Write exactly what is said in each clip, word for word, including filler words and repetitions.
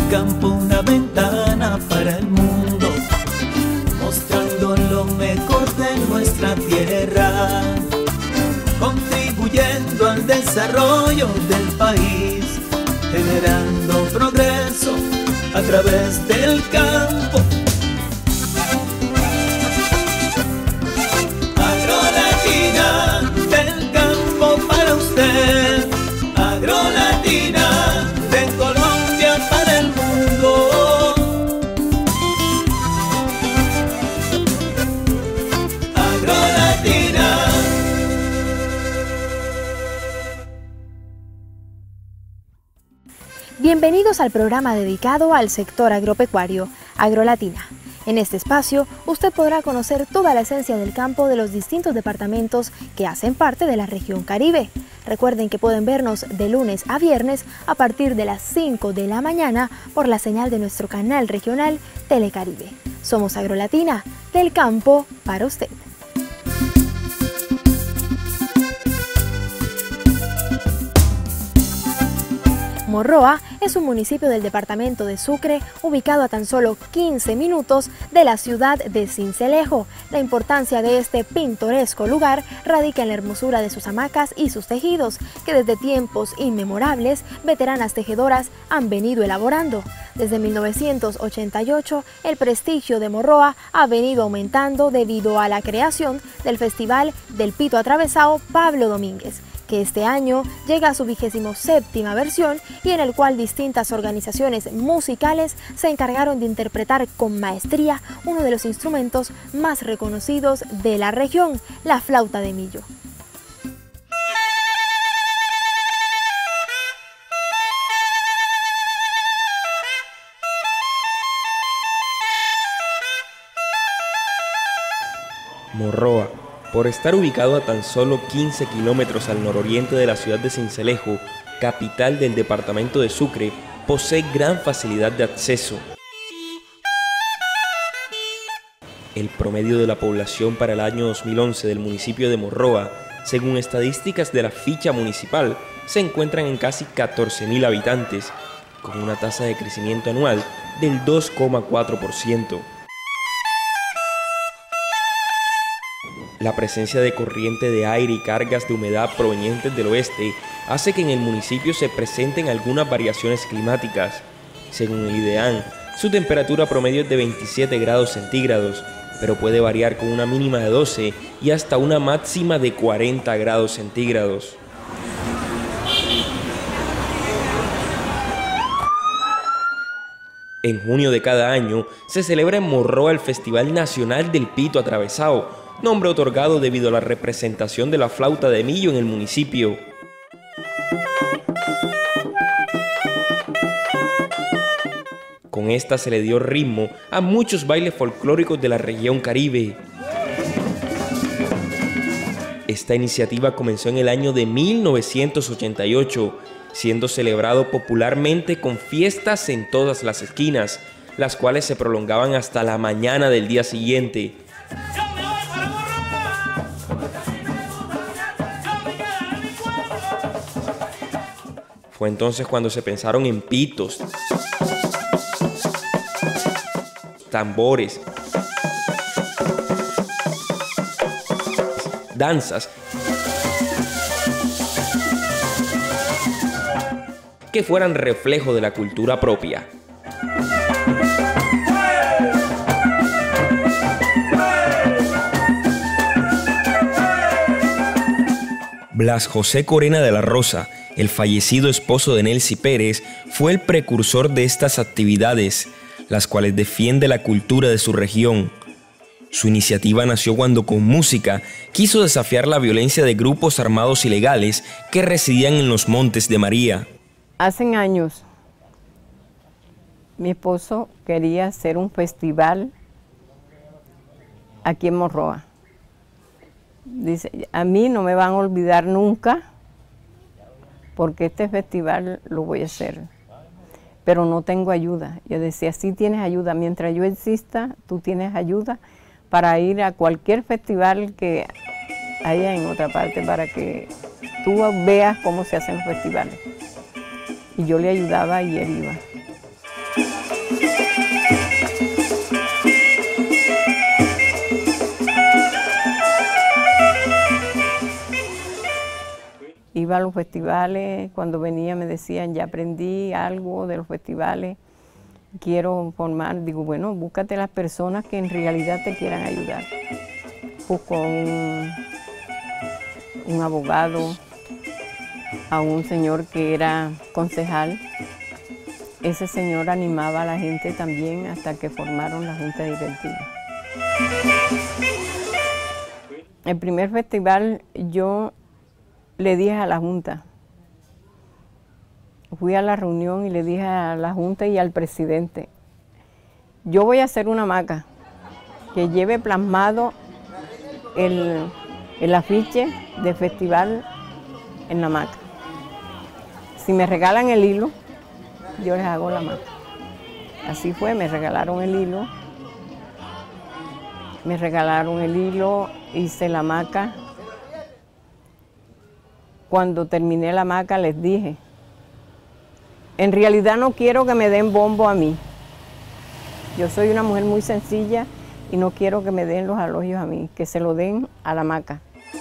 campo una ventana para el mundo, mostrando lo mejor de nuestra tierra, contribuyendo al desarrollo del país, generando progreso a través del campo. Agrolatina, del campo para usted. Agrolatina, de Colombia para el mundo. Agrolatina. Bienvenidos al programa dedicado al sector agropecuario, Agrolatina. En este espacio, usted podrá conocer toda la esencia del campo de los distintos departamentos que hacen parte de la región Caribe. Recuerden que pueden vernos de lunes a viernes a partir de las cinco de la mañana por la señal de nuestro canal regional Telecaribe. Somos Agrolatina, del campo para usted. Morroa es un municipio del departamento de Sucre, ubicado a tan solo quince minutos de la ciudad de Sincelejo. La importancia de este pintoresco lugar radica en la hermosura de sus hamacas y sus tejidos, que desde tiempos inmemorables veteranas tejedoras han venido elaborando. Desde mil novecientos ochenta y ocho, el prestigio de Morroa ha venido aumentando debido a la creación del Festival del Pito Atravesado Pablo Domínguez, que este año llega a su vigésimo séptima versión y en el cual distintas organizaciones musicales se encargaron de interpretar con maestría uno de los instrumentos más reconocidos de la región, la flauta de millo. Morroa, por estar ubicado a tan solo quince kilómetros al nororiente de la ciudad de Sincelejo, capital del departamento de Sucre, posee gran facilidad de acceso. El promedio de la población para el año dos mil once del municipio de Morroa, según estadísticas de la ficha municipal, se encuentran en casi catorce mil habitantes, con una tasa de crecimiento anual del dos coma cuatro por ciento. La presencia de corriente de aire y cargas de humedad provenientes del oeste hace que en el municipio se presenten algunas variaciones climáticas. Según el IDEAN, su temperatura promedio es de veintisiete grados centígrados, pero puede variar con una mínima de doce y hasta una máxima de cuarenta grados centígrados. En junio de cada año se celebra en Morroa el Festival Nacional del Pito Atravesado, nombre otorgado debido a la representación de la flauta de millo en el municipio. Con esta se le dio ritmo a muchos bailes folclóricos de la región Caribe. Esta iniciativa comenzó en el año de mil novecientos ochenta y ocho, siendo celebrado popularmente con fiestas en todas las esquinas, las cuales se prolongaban hasta la mañana del día siguiente. Fue entonces cuando se pensaron en pitos, tambores, danzas, que fueran reflejo de la cultura propia. Blas José Corena de la Rosa, el fallecido esposo de Nelcy Pérez, fue el precursor de estas actividades, las cuales defiende la cultura de su región. Su iniciativa nació cuando con música quiso desafiar la violencia de grupos armados ilegales que residían en los Montes de María. Hace años mi esposo quería hacer un festival aquí en Morroa. Dice, a mí no me van a olvidar nunca porque este festival lo voy a hacer, pero no tengo ayuda. Yo decía, sí tienes ayuda, mientras yo exista, tú tienes ayuda para ir a cualquier festival que haya en otra parte, para que tú veas cómo se hacen los festivales. Y yo le ayudaba y él iba. iba a los festivales, cuando venía me decían, ya aprendí algo de los festivales, quiero formar. Digo, bueno, búscate las personas que en realidad te quieran ayudar. Busco un, un abogado, a un señor que era concejal. Ese señor animaba a la gente también hasta que formaron la junta directiva. El primer festival yo le dije a la junta, fui a la reunión y le dije a la junta y al presidente, yo voy a hacer una hamaca que lleve plasmado el, el afiche del festival en la hamaca. Si me regalan el hilo, yo les hago la hamaca. Así fue, me regalaron el hilo, me regalaron el hilo, hice la hamaca. Cuando terminé la hamaca les dije, en realidad no quiero que me den bombo a mí. Yo soy una mujer muy sencilla y no quiero que me den los elogios a mí, que se lo den a la hamaca.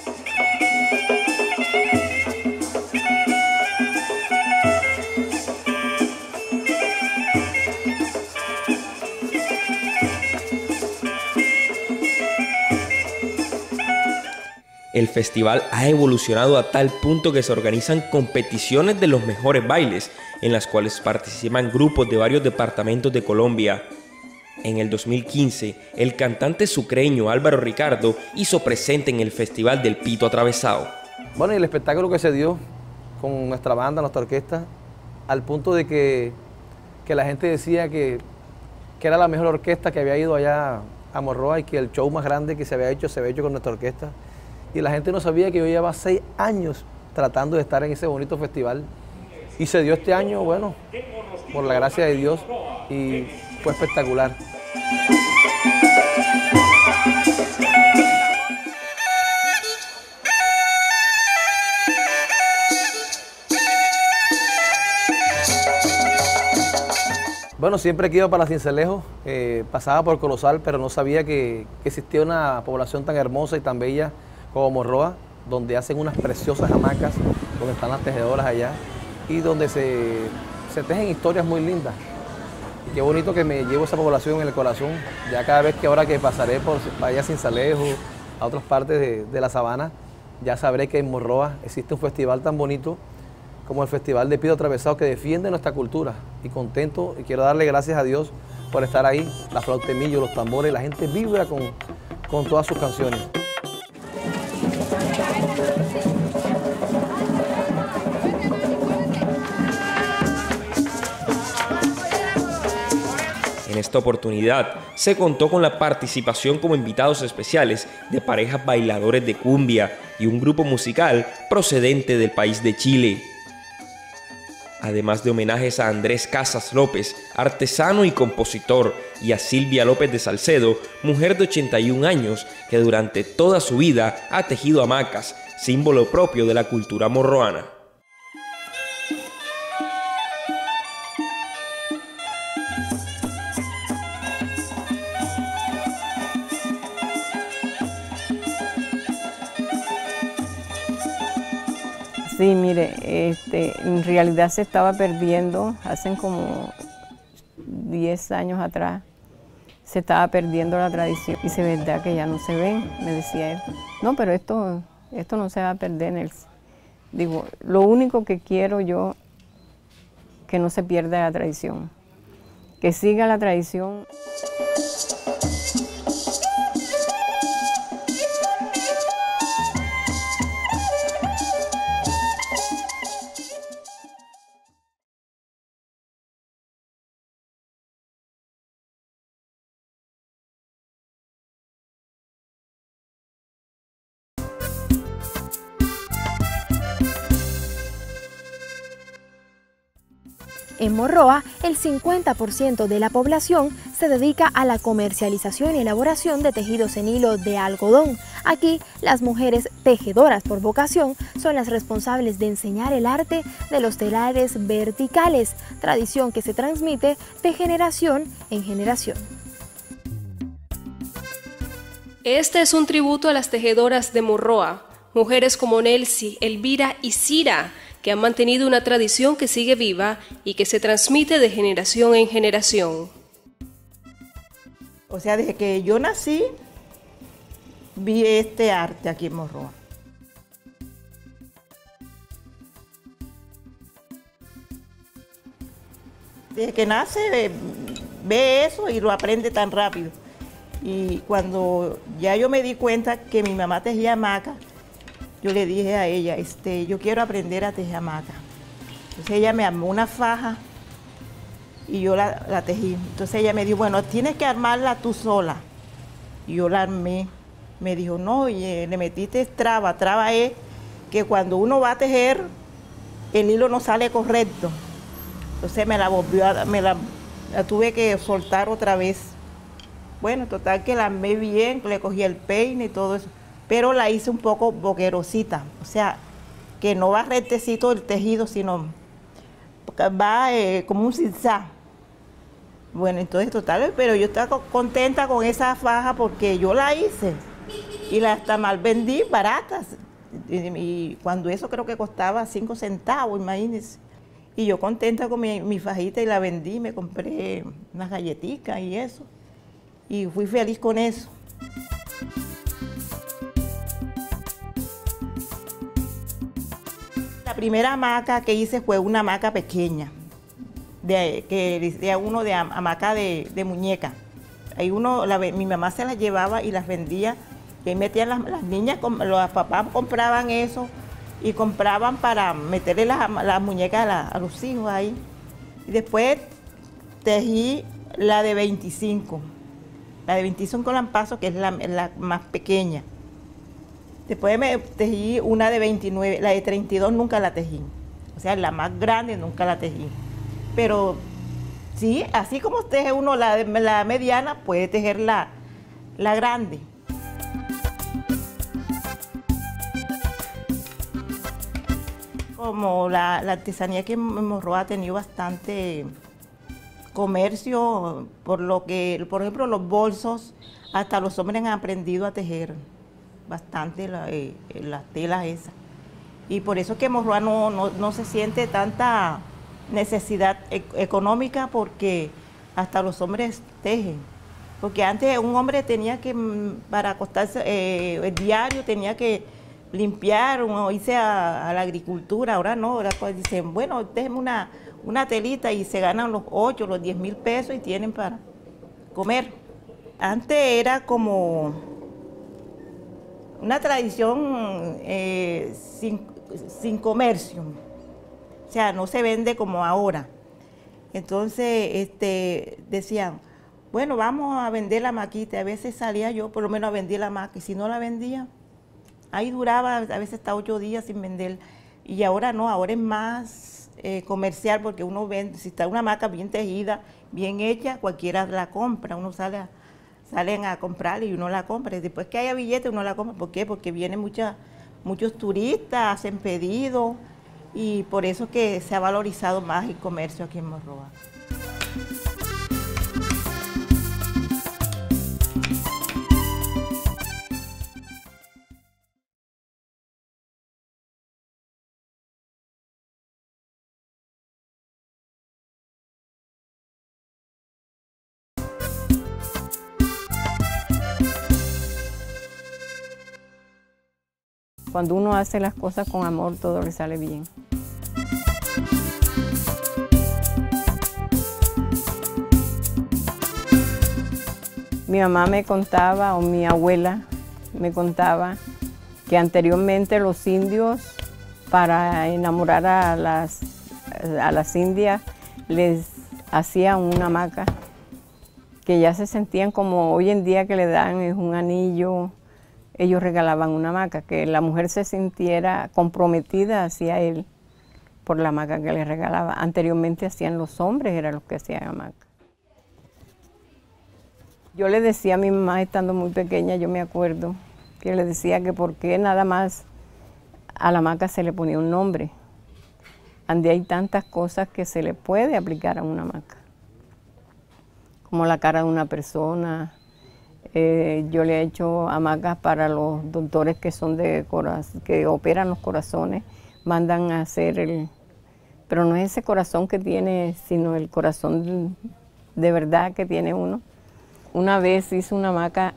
El festival ha evolucionado a tal punto que se organizan competiciones de los mejores bailes, en las cuales participan grupos de varios departamentos de Colombia. En el dos mil quince, el cantante sucreño Álvaro Ricardo hizo presente en el Festival del Pito Atravesado. Bueno, y el espectáculo que se dio con nuestra banda, nuestra orquesta, al punto de que, que la gente decía que, que era la mejor orquesta que había ido allá a Morroa y que el show más grande que se había hecho, se había hecho con nuestra orquesta. Y la gente no sabía que yo llevaba seis años tratando de estar en ese bonito festival. Y se dio este año, bueno, por la gracia de Dios, y fue espectacular. Bueno, siempre que iba para Sincelejo, eh, pasaba por Colosal, pero no sabía que, que existía una población tan hermosa y tan bella como Morroa, donde hacen unas preciosas hamacas, donde están las tejedoras allá y donde se, se tejen historias muy lindas. Y qué bonito que me llevo esa población en el corazón, ya cada vez que ahora que pasaré por allá a Sincelejo, a otras partes de, de la sabana, ya sabré que en Morroa existe un festival tan bonito como el Festival de Pito Atravesado que defiende nuestra cultura. Y contento, y quiero darle gracias a Dios por estar ahí, la flautemillo, los tambores, la gente vibra con, con todas sus canciones. En esta oportunidad se contó con la participación como invitados especiales de parejas bailadores de cumbia y un grupo musical procedente del país de Chile. Además de homenajes a Andrés Casas López, artesano y compositor, y a Silvia López de Salcedo, mujer de ochenta y un años, que durante toda su vida ha tejido hamacas, símbolo propio de la cultura morroana. Sí, mire, este, en realidad se estaba perdiendo, hace como diez años atrás, se estaba perdiendo la tradición. Y es verdad que ya no se ven, me decía él. No, pero esto, esto no se va a perder, Nelson. Digo, lo único que quiero yo, que no se pierda la tradición, que siga la tradición. En Morroa, el cincuenta por ciento de la población se dedica a la comercialización y elaboración de tejidos en hilo de algodón. Aquí, las mujeres tejedoras por vocación son las responsables de enseñar el arte de los telares verticales, tradición que se transmite de generación en generación. Este es un tributo a las tejedoras de Morroa, Mujeres como Nelcy, Elvira y Cira, que han mantenido una tradición que sigue viva y que se transmite de generación en generación. O sea, desde que yo nací, vi este arte aquí en Morroa. Desde que nace, ve eso y lo aprende tan rápido. Y cuando ya yo me di cuenta que mi mamá tejía hamaca, yo le dije a ella, este, yo quiero aprender a tejer hamaca. Entonces ella me armó una faja y yo la, la tejí. Entonces ella me dijo, bueno, tienes que armarla tú sola. Y yo la armé. Me dijo, no, oye, le metiste traba. Traba es que cuando uno va a tejer, el hilo no sale correcto. Entonces me la volvió a, me la, la tuve que soltar otra vez. Bueno, total que la armé bien, le cogí el peine y todo eso. Pero la hice un poco boquerosita. O sea, que no va rectecito el tejido, sino va eh, como un zigzag. Bueno, entonces total, pero yo estaba contenta con esa faja porque yo la hice y la hasta mal vendí baratas. Y, y cuando eso creo que costaba cinco centavos, imagínense. Y yo contenta con mi, mi fajita y la vendí, me compré unas galletitas y eso. Y fui feliz con eso. La primera hamaca que hice fue una hamaca pequeña, de, que decía uno de hamaca de, de muñeca. Ahí uno, la, mi mamá se las llevaba y las vendía, y ahí metían las, las niñas, los papás compraban eso y compraban para meterle las, las muñecas a, la, a los hijos ahí. Y después tejí la de veinticinco, la de veinticinco lampazos, que es la, la más pequeña. Después me tejí una de veintinueve, la de treinta y dos nunca la tejí. O sea, la más grande nunca la tejí. Pero sí, así como teje uno la, la mediana, puede tejer la, la grande. Como la, la artesanía que en Morroa ha tenido bastante comercio, por lo que, por ejemplo, los bolsos, hasta los hombres han aprendido a tejer bastante la, eh, las telas esas. Y por eso es que Morroa no, no, no se siente tanta necesidad e económica, porque hasta los hombres tejen. Porque antes un hombre tenía que, para acostarse eh, el diario, tenía que limpiar o irse a, a la agricultura. Ahora no, ahora pues dicen, bueno, déjenme una, una telita y se ganan los ocho, los diez mil pesos y tienen para comer. Antes era como una tradición eh, sin, sin comercio, o sea, no se vende como ahora. Entonces este, decían, bueno, vamos a vender la maquita. A veces salía yo por lo menos a vender la maquita, y si no la vendía, ahí duraba a veces hasta ocho días sin vender. Y ahora no, ahora es más eh, comercial, porque uno vende, si está una hamaca bien tejida, bien hecha, cualquiera la compra, uno sale a, salen a comprarla y uno la compra. Y después que haya billetes uno la compra. ¿Por qué? Porque vienen mucha, muchos turistas, hacen pedidos, y por eso que se ha valorizado más el comercio aquí en Morroa. Cuando uno hace las cosas con amor, todo le sale bien. Mi mamá me contaba, o mi abuela me contaba, que anteriormente los indios, para enamorar a las, a las indias, les hacían una hamaca, que ya se sentían como hoy en día que le dan es un anillo. Ellos regalaban una hamaca, que la mujer se sintiera comprometida hacia él por la hamaca que le regalaba. Anteriormente hacían los hombres, eran los que hacían hamaca. Yo le decía a mi mamá, estando muy pequeña, yo me acuerdo, que le decía que por qué nada más a la hamaca se le ponía un nombre. Ande hay tantas cosas que se le puede aplicar a una hamaca, como la cara de una persona, Eh, yo le he hecho hamacas para los doctores que son de corazón, que operan los corazones, mandan a hacer el, pero no es ese corazón que tiene, sino el corazón de verdad que tiene uno. Una vez hice una hamaca,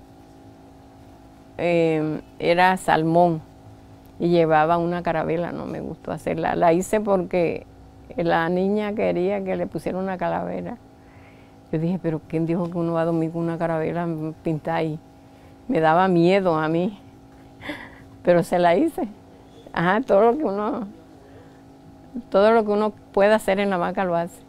eh, era salmón y llevaba una carabela, no me gustó hacerla. La hice porque la niña quería que le pusiera una calavera. Yo dije, pero ¿quién dijo que uno va a dormir con una carabela pintada ahí? Me daba miedo a mí, pero se la hice. Ajá, todo lo que uno, todo lo que uno puede hacer en la hamaca lo hace.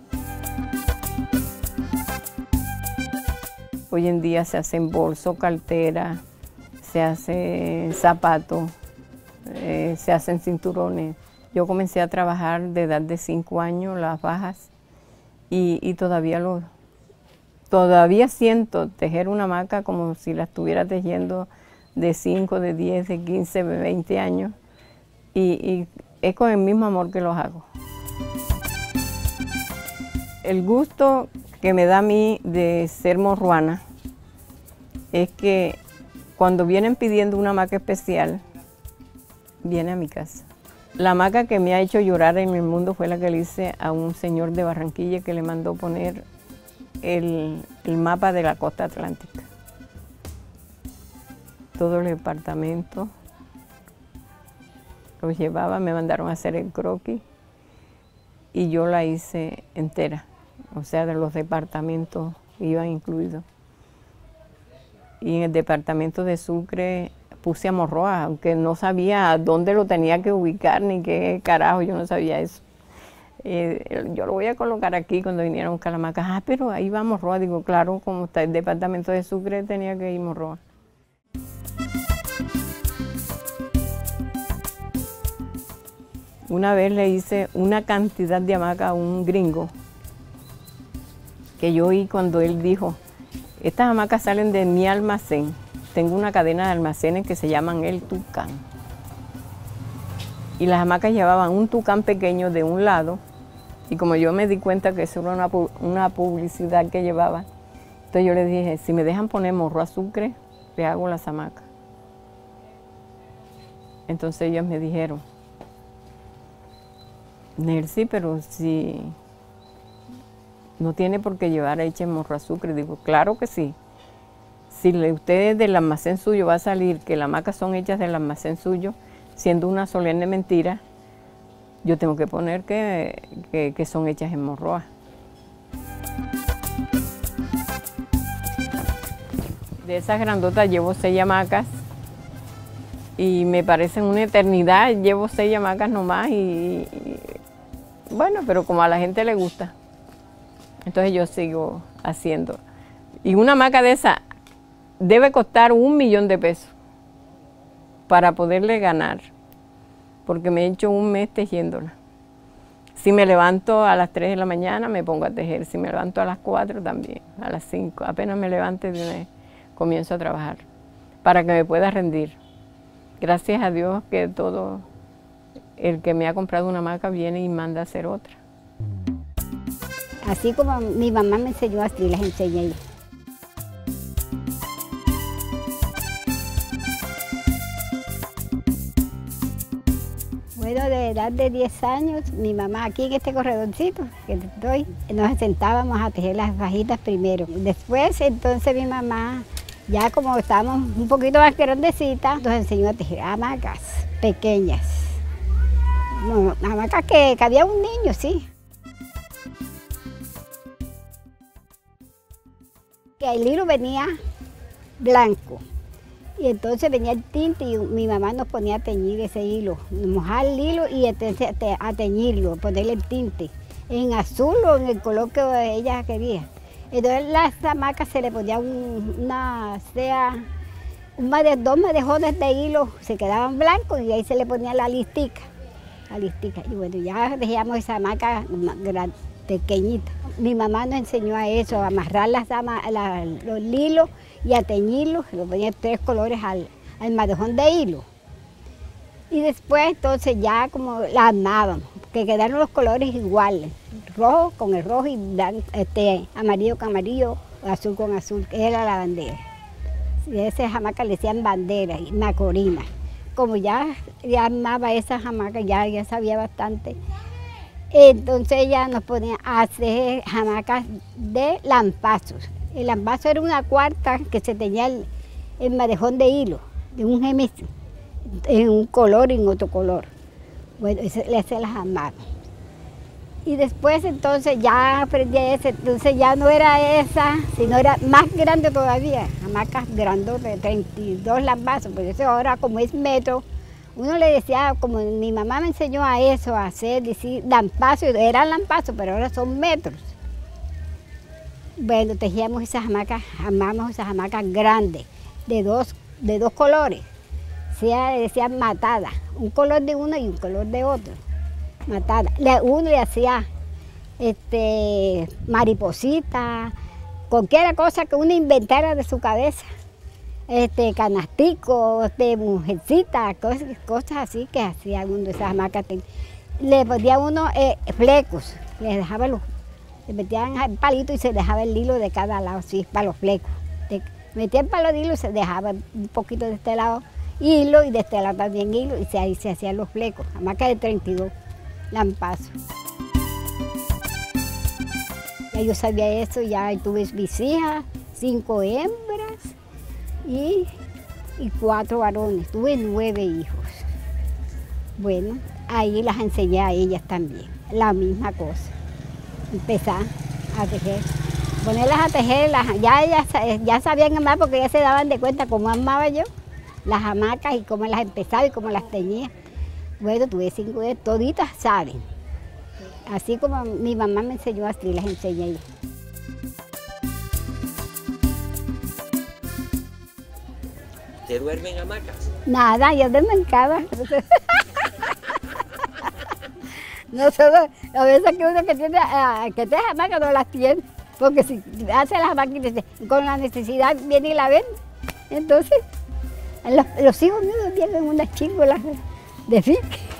Hoy en día se hacen bolsos, carteras, se hacen zapatos, eh, se hacen cinturones. Yo comencé a trabajar de edad de cinco años, las fajas, y, y todavía lo, todavía siento tejer una hamaca como si la estuviera tejiendo de cinco, de diez, de quince, de veinte años, y, y es con el mismo amor que los hago. El gusto que me da a mí de ser morruana es que cuando vienen pidiendo una hamaca especial, viene a mi casa. La hamaca que me ha hecho llorar en el mundo fue la que le hice a un señor de Barranquilla que le mandó poner el, el mapa de la costa atlántica. Todo el departamento los llevaba, me mandaron a hacer el croquis y yo la hice entera, o sea, de los departamentos iban incluidos. Y en el departamento de Sucre puse a Morroa, aunque no sabía dónde lo tenía que ubicar ni qué carajo, yo no sabía eso. Eh, yo lo voy a colocar aquí cuando vinieron a buscar la hamaca. Ah, pero ahí va Morroa. Digo, claro, como está el departamento de Sucre, tenía que ir Morroa. Una vez le hice una cantidad de hamaca a un gringo, que yo oí cuando él dijo, estas hamacas salen de mi almacén. Tengo una cadena de almacenes que se llaman El Tucán. Y las hamacas llevaban un tucán pequeño de un lado, y como yo me di cuenta que eso era una, una publicidad que llevaba, entonces yo le dije, si me dejan poner Morroa Sucre, le hago las hamacas. Entonces ellos me dijeron, Nelcy, pero si no tiene por qué llevar hecha en Morroa Sucre. Digo, claro que sí. Si ustedes del almacén suyo va a salir que las hamacas son hechas del almacén suyo, siendo una solemne mentira, yo tengo que poner que, que, que son hechas en Morroa. De esas grandotas llevo seis hamacas y me parecen una eternidad. Llevo seis hamacas nomás y, y bueno, pero como a la gente le gusta, entonces yo sigo haciendo. Y una hamaca de esa debe costar un millón de pesos para poderle ganar, porque me he hecho un mes tejiéndola. Si me levanto a las tres de la mañana me pongo a tejer, si me levanto a las cuatro también, a las cinco, apenas me levante de una vez, comienzo a trabajar para que me pueda rendir. Gracias a Dios que todo el que me ha comprado una hamaca viene y manda a hacer otra. Así como mi mamá me enseñó, así las enseñé yo. Bueno, de edad de diez años, mi mamá aquí en este corredorcito que estoy, nos sentábamos a tejer las fajitas primero. Después, entonces mi mamá, ya como estábamos un poquito más grandecitas, nos enseñó a tejer hamacas pequeñas. No, hamacas que cabía un niño, sí. Que el hilo venía blanco. Y entonces venía el tinte y mi mamá nos ponía a teñir ese hilo, mojar el hilo y entonces a teñirlo, ponerle el tinte en azul o en el color que ella quería. Entonces las hamacas se le ponía un, una, sea, un made, dos madejones de hilo, se quedaban blancos y ahí se le ponía la listica, la listica. Y bueno, ya dejamos esa hamaca pequeñita. Mi mamá nos enseñó a eso, a amarrar las, la, los hilos y a teñirlos, le ponía tres colores al, al madejón de hilo. Y después entonces ya como la armábamos, que quedaron los colores iguales, rojo con el rojo y blanco, este, amarillo con amarillo, azul con azul, que era la bandera. Y a esas hamacas le decían bandera y macorina. Como ya, ya amaba esas hamacas, ya, ya sabía bastante. Entonces ella nos ponía a hacer hamacas de lampazos. El lampazo era una cuarta que se tenía el, el madejón de hilo, de un gemis, en un color y en otro color. Bueno, ese, le hacía las hamacas. Y después entonces ya aprendí ese, entonces ya no era esa, sino era más grande todavía, hamacas grandes de treinta y dos lampazos, pues eso ahora como es metro, uno le decía, como mi mamá me enseñó a eso, a hacer, decir lampazos, eran lampazos, pero ahora son metros. Bueno, tejíamos esas hamacas, amamos esas hamacas grandes, de dos, de dos colores, o sea, decían matada, un color de uno y un color de otro. Matada. Uno le hacía este, mariposita, cualquier cosa que uno inventara de su cabeza, este, canasticos, de mujercita, cosas, cosas así que hacía uno de esas hamacas. Le ponía uno eh, flecos, le dejaba los, le metían el palito y se dejaba el hilo de cada lado, así, para los flecos. Le metía el palo de hilo y se dejaba un poquito de este lado hilo y de este lado también hilo y se, ahí se hacían los flecos, hamacas de treinta y dos. Lampazo. Ya yo sabía eso, ya tuve mis hijas, cinco hembras y, y cuatro varones. Tuve nueve hijos. Bueno, ahí las enseñé a ellas también, la misma cosa. Empezar a tejer, ponerlas a tejer, las, ya ellas ya sabían amar porque ya se daban de cuenta cómo amaba yo las hamacas y cómo las empezaba y cómo las tenía. Bueno, tuve cinco, toditas saben. Así como mi mamá me enseñó, así las enseñé yo. ¿Te duermen hamacas? Nada, yo duermo en cama. Nosotros, a veces que uno que tiene, uh, que tiene hamacas no las tiene, porque si hace las hamacas con la necesidad viene y la ven. Entonces, los, los hijos míos tienen unas chingolas de fin.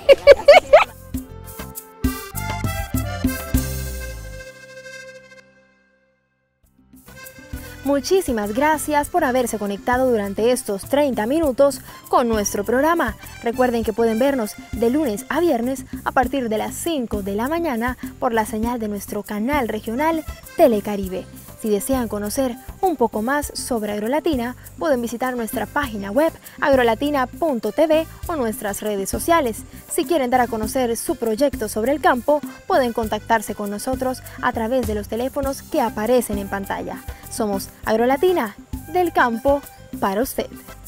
Muchísimas gracias por haberse conectado durante estos treinta minutos con nuestro programa. Recuerden que pueden vernos de lunes a viernes a partir de las cinco de la mañana por la señal de nuestro canal regional Telecaribe. Si desean conocer un poco más sobre Agrolatina, pueden visitar nuestra página web agrolatina punto t v o nuestras redes sociales. Si quieren dar a conocer su proyecto sobre el campo, pueden contactarse con nosotros a través de los teléfonos que aparecen en pantalla. Somos Agrolatina, del campo para usted.